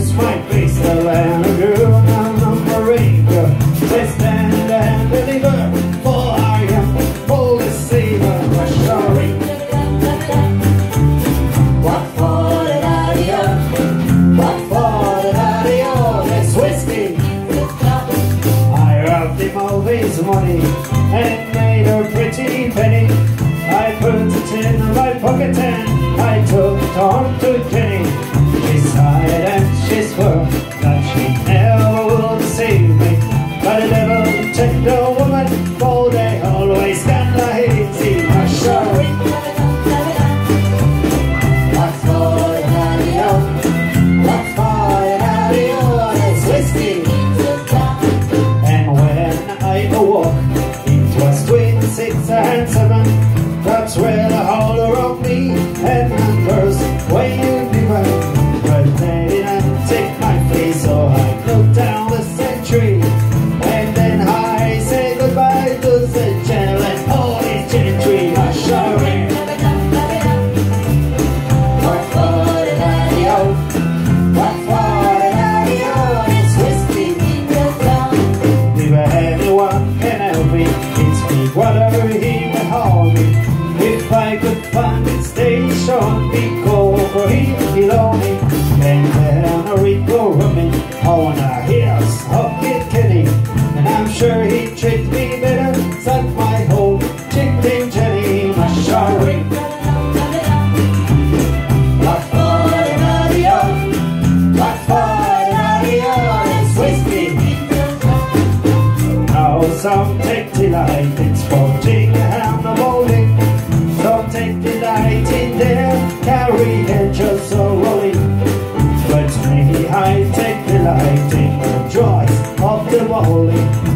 it's my face, the land of girl, I'm on the ranger. Let's stand and deliver, for I am bold to save a sorry. What for the daddy-o? What for the daddy-o? It's whiskey. I robbed him of his money and made a pretty penny. I put it in my pocket and I took it on to Jenny. She sighed and she swore that she never would save me, but the devil took the woman, for they always stand lazy. I'm sorry. What for the daddy-o? What for the daddy-o? It's whiskey. And when I awoke, it was 26 and 7. That's where the hold around me and numbers when you divide. But they didn't take my place, so I looked down the century. And then I said goodbye to the channel and all these gentry. I'm sorry. What for the daddy-o? What for the daddy-o? It's whiskey. If anyone can help me, it's me, whatever he can hold me. If I could find a station, he'd go over here, he'd own me. And then he'd go running on a horse of Kid Kenny. And I'm sure he'd treat me better than my whole chicken Jenny. I'm sorry. What for the daddy-o? What for the daddy-o? It's whiskey. Now some take delight in sporting and the bowling. Some take delight in their carriages so rolling. But me, I take delight in the joys of the bowling.